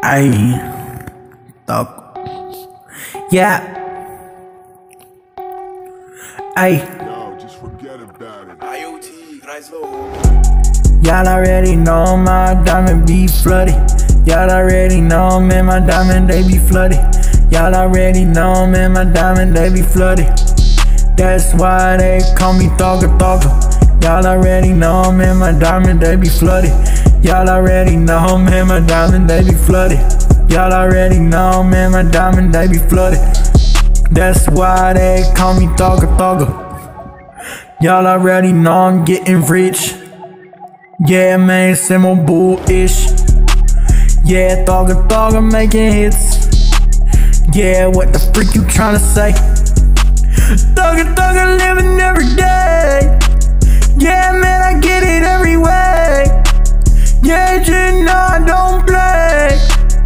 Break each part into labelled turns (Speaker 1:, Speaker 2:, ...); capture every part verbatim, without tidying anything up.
Speaker 1: Ayy, dog. Yeah. Ayy.
Speaker 2: Yo, just forget about it.
Speaker 3: I O T, Kreislow.
Speaker 1: Y'all already know my diamond be flooded. Y'all already know, man, my diamond they be flooded. Y'all already know, man, my diamond they be flooded. That's why they call me Thugger Thugger. Y'all already know, man, my diamond they be flooded. Y'all already know, man, my diamond they be flooded. Y'all already know, man, my diamond they be flooded. That's why they call me Thugger Thugger. Y'all already know I'm getting rich. Yeah, man, simple bull-ish. Yeah, Thugger Thugger making hits. Yeah, what the freak you tryna say? Thugger Thugger living every day. Yeah, man, I get it every way. Yeah, you know I don't play.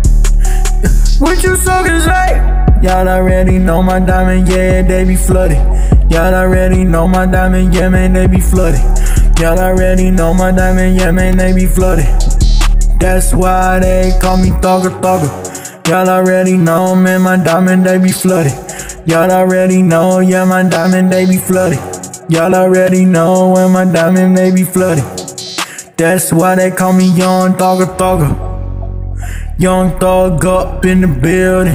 Speaker 1: What you suckers say? Y'all already know my diamond, yeah, they be flooded. Y'all already know my diamond, yeah, man, they be flooded. Y'all already know my diamond, yeah, man, they be flooded. That's why they call me Thugger Thugger. Y'all already know, man, my diamond, they be flooded. Y'all already know, yeah, my diamond, they be flooded. Y'all already know when my diamond, they be flooded. That's why they call me Young Thugger Thugger. Young Thug up in the building.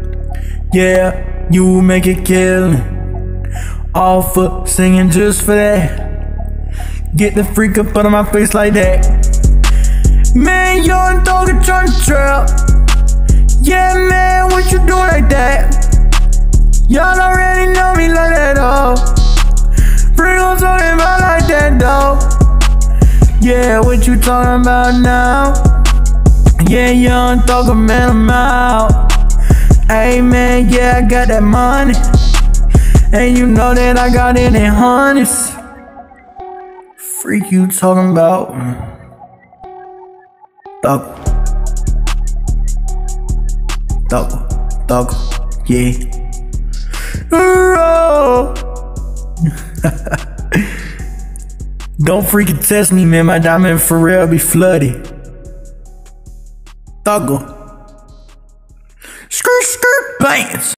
Speaker 1: Yeah, you make it killin'. All for singing just for that. Get the freak up out of my face like that. Man, Young Thugger tryna trap. Yeah, man, what you doing like that? Y'all already know me like that, oh. Freak on talking about like that, though. Yeah, what you talking about now? Yeah, Young Thugger, man, I'm out. Hey, man, yeah, I got that money. And you know that I got it in hundreds. Freak you talking about? Thugger. Thugger. Thugger. Yeah. Don't freaking test me, man. My diamond for real be flooded. Thugger. Skirt, skirt, bands.